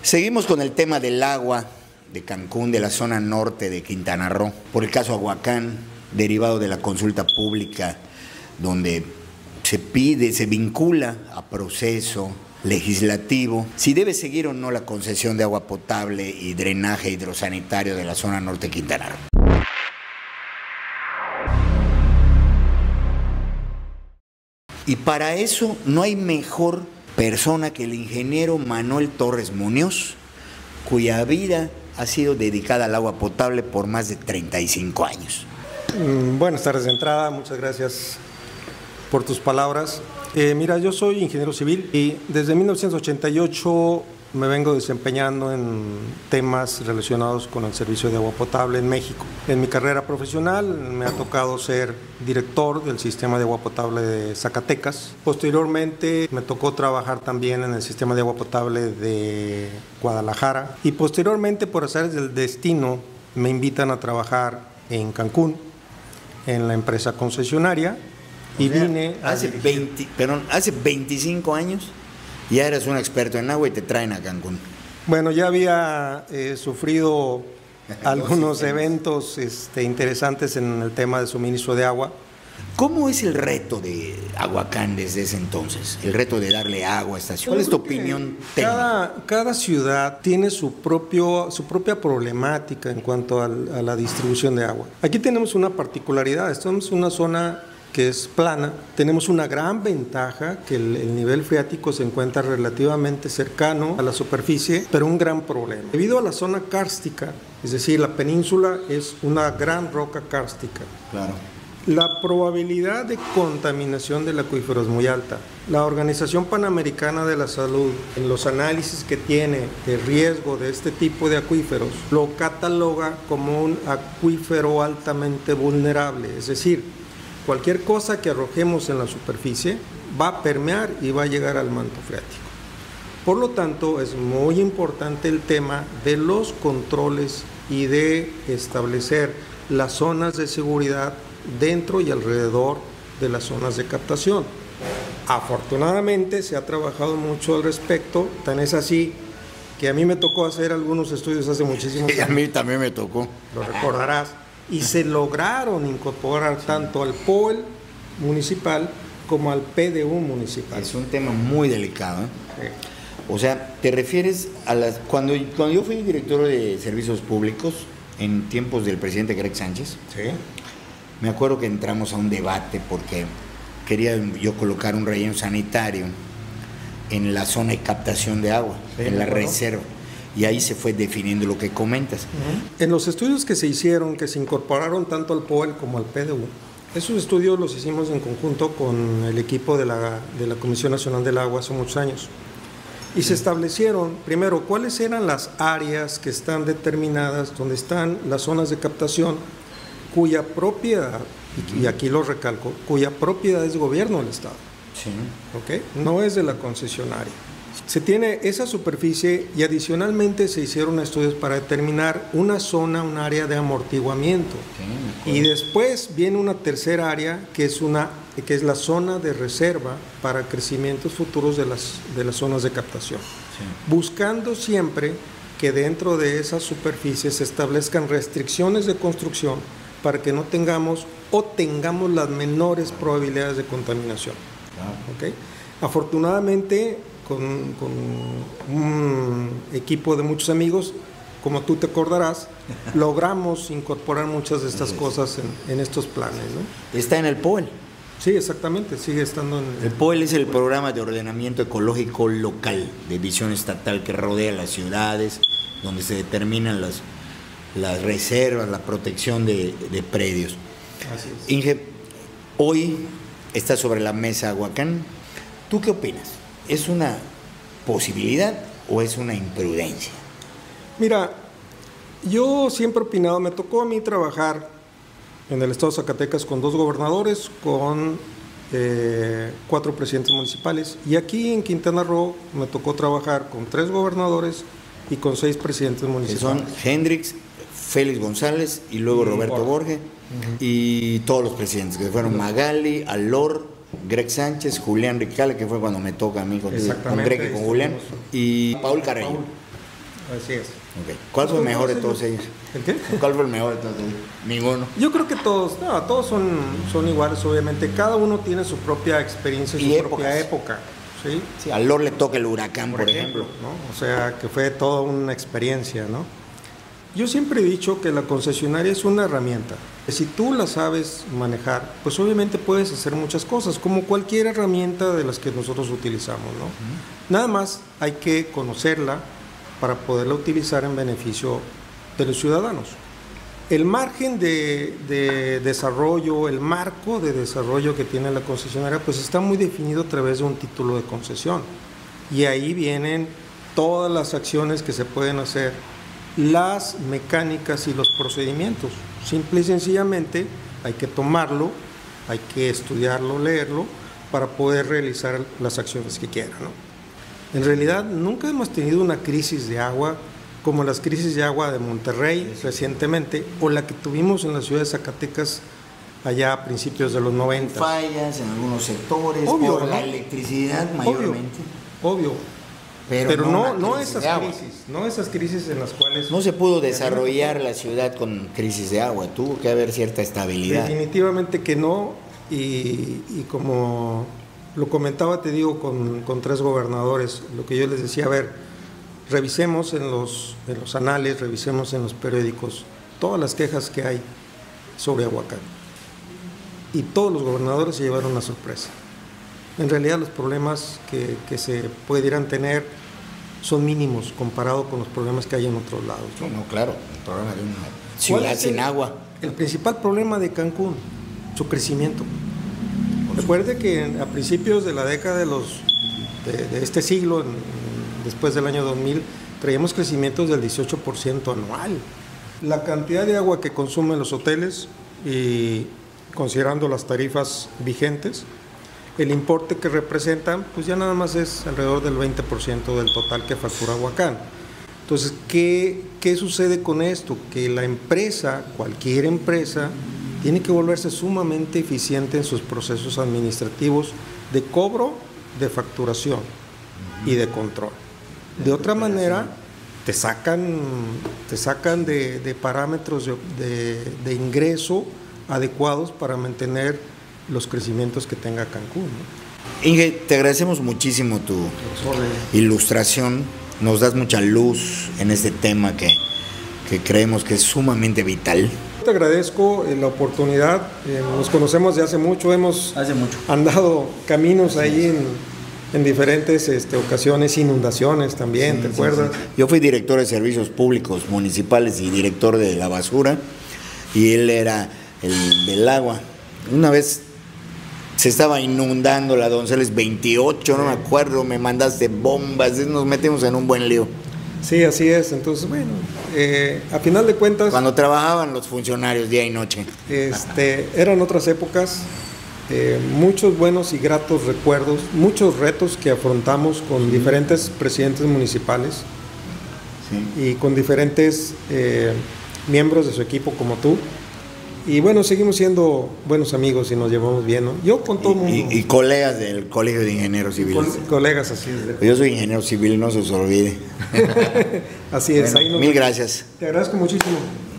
Seguimos con el tema del agua de Cancún, de la zona norte de Quintana Roo, por el caso Aguacán, derivado de la consulta pública, donde se vincula a proceso legislativo si debe seguir o no la concesión de agua potable y drenaje hidrosanitario de la zona norte de Quintana Roo. Y para eso no hay mejor persona que el ingeniero Manuel Torres Muñoz, cuya vida ha sido dedicada al agua potable por más de 35 años. Buenas tardes de entrada, muchas gracias por tus palabras. Mira, yo soy ingeniero civil y desde 1988 me vengo desempeñando en temas relacionados con el servicio de agua potable en México. En mi carrera profesional me ha tocado ser director del sistema de agua potable de Zacatecas. Posteriormente me tocó trabajar también en el sistema de agua potable de Guadalajara y posteriormente, por azares del destino, me invitan a trabajar en Cancún, en la empresa concesionaria. Y vine hace 25 años ya eras un experto en agua y te traen a Cancún. Bueno, ya había sufrido algunos eventos interesantes en el tema de suministro de agua. ¿Cómo es el reto de Aguacán desde ese entonces? El reto de darle agua a esta ciudad. ¿Cuál es tu opinión técnica? Cada ciudad tiene su propia problemática en cuanto a la distribución de agua. Aquí tenemos una particularidad, estamos en una zona que es plana. Tenemos una gran ventaja, que el nivel freático se encuentra relativamente cercano a la superficie, pero un gran problema. Debido a la zona kárstica, es decir, la península es una gran roca kárstica. Claro. La probabilidad de contaminación del acuífero es muy alta. La Organización Panamericana de la Salud, en los análisis que tiene de riesgo de este tipo de acuíferos, lo cataloga como un acuífero altamente vulnerable, es decir, cualquier cosa que arrojemos en la superficie va a permear y va a llegar al manto freático. Por lo tanto, es muy importante el tema de los controles y de establecer las zonas de seguridad dentro y alrededor de las zonas de captación. Afortunadamente se ha trabajado mucho al respecto, tan es así que a mí me tocó hacer algunos estudios hace muchísimos años. Y a mí también me tocó. Lo recordarás. Y se lograron incorporar tanto al POEL municipal como al PDU municipal. Es un tema muy delicado, ¿eh? Sí. O sea, te refieres a las... Cuando yo fui director de servicios públicos, en tiempos del presidente Greg Sánchez, Sí. me acuerdo que entramos a un debate porque quería yo colocar un relleno sanitario en la zona de captación de agua, Sí, en la reserva. Y ahí se fue definiendo lo que comentas. En los estudios que se hicieron, que se incorporaron tanto al POEL como al PDU, esos estudios los hicimos en conjunto con el equipo de la Comisión Nacional del Agua hace muchos años. Y se establecieron, primero, cuáles eran las áreas que están determinadas, donde están las zonas de captación, cuya propiedad, y aquí lo recalco, cuya propiedad es gobierno del Estado. Sí. ¿Okay? No es de la concesionaria. Se tiene esa superficie y adicionalmente se hicieron estudios para determinar una zona, un área de amortiguamiento. Sí, y después viene una tercera área que es la zona de reserva para crecimientos futuros de las zonas de captación. Sí. Buscando siempre que dentro de esas superficies se establezcan restricciones de construcción para que no tengamos o tengamos las menores probabilidades de contaminación. Claro. ¿Okay? Afortunadamente, con un equipo de muchos amigos, como tú te acordarás, logramos incorporar muchas de estas cosas en estos planes, ¿no? Está en el POEL. Sí, exactamente, sigue estando en El POEL es el Programa de Ordenamiento Ecológico Local de visión estatal que rodea las ciudades, donde se determinan las reservas, la protección de predios. Así es. Inge, hoy está sobre la mesa Aguacán. ¿Tú qué opinas? ¿Es una posibilidad o es una imprudencia? Mira, yo siempre he opinado, me tocó a mí trabajar en el estado de Zacatecas con 2 gobernadores, con 4 presidentes municipales, y aquí en Quintana Roo me tocó trabajar con 3 gobernadores y con 6 presidentes municipales. Que son Hendrix, Félix González y luego Roberto Borge, y todos los presidentes, que fueron Magali, Alor, Greg Sánchez, Julián Ricale, que fue cuando me toca a mí con Greg y con Julián, y Paul Carreño. Así es. Okay. ¿Cuál fue el mejor de todos ellos? ¿El qué? ¿Cuál fue el mejor de todos ellos? Ninguno. Yo creo que todos son iguales, obviamente. Cada uno tiene su propia experiencia y su propia época. ¿Sí? Sí, a Lord le toca el huracán, por ejemplo. ¿No? O sea, que fue toda una experiencia, ¿no? Yo siempre he dicho que la concesionaria es una herramienta. Si tú la sabes manejar, pues obviamente puedes hacer muchas cosas, como cualquier herramienta de las que nosotros utilizamos, ¿no? Nada más hay que conocerla para poderla utilizar en beneficio de los ciudadanos. El margen de desarrollo, el marco de desarrollo que tiene la concesionaria, pues está muy definido a través de un título de concesión. Y ahí vienen todas las acciones que se pueden hacer, las mecánicas y los procedimientos. Simple y sencillamente hay que tomarlo, hay que estudiarlo, leerlo, para poder realizar las acciones que quieran, ¿no? En realidad nunca hemos tenido una crisis de agua como las crisis de agua de Monterrey recientemente, o la que tuvimos en la ciudad de Zacatecas allá a principios de los 90. Fallas en algunos sectores, obvio, por la electricidad mayormente. Obvio. Pero no esas crisis en las cuales... No se pudo desarrollar la ciudad con crisis de agua, tuvo que haber cierta estabilidad. Definitivamente que no, y como lo comentaba, te digo, con 3 gobernadores, lo que yo les decía, a ver, revisemos en los anales, revisemos en los periódicos todas las quejas que hay sobre Aguacán. Y todos los gobernadores se llevaron una sorpresa. En realidad los problemas que se pudieran tener son mínimos comparado con los problemas que hay en otros lados, ¿no? No, claro, el problema de una ciudad sin agua. El principal problema de Cancún, su crecimiento. Recuerde que a principios de la década de este siglo, después del año 2000, traíamos crecimientos del 18% anual. La cantidad de agua que consumen los hoteles, y considerando las tarifas vigentes, el importe que representan, pues ya nada más es alrededor del 20% del total que factura Aguacán. Entonces, ¿qué sucede con esto? Que la empresa, cualquier empresa, tiene que volverse sumamente eficiente en sus procesos administrativos de cobro, de facturación y de control. De otra manera, te sacan de parámetros de ingreso adecuados para mantener los crecimientos que tenga Cancún, ¿no? Inge, te agradecemos muchísimo tu ilustración, nos das mucha luz en este tema que creemos que es sumamente vital. Te agradezco la oportunidad, nos conocemos de hace mucho, hemos andado caminos ahí en diferentes ocasiones, inundaciones también, ¿te acuerdas? Sí. Yo fui director de servicios públicos municipales y director de la basura, y él era el del agua. Una vez se estaba inundando la Donceles 28, no me acuerdo, me mandaste bombas, nos metimos en un buen lío. Sí, así es. Entonces, bueno, a final de cuentas... Cuando trabajaban los funcionarios día y noche. Eran otras épocas, muchos buenos y gratos recuerdos, muchos retos que afrontamos con diferentes presidentes municipales, sí, y con diferentes miembros de su equipo como tú. Y bueno, seguimos siendo buenos amigos y nos llevamos bien, ¿no? Yo con todo el mundo. Y colegas del Colegio de Ingenieros Civiles. Colegas, así es. Yo soy ingeniero civil, no se os olvide. Así es. Bueno, mil gracias. Te agradezco muchísimo.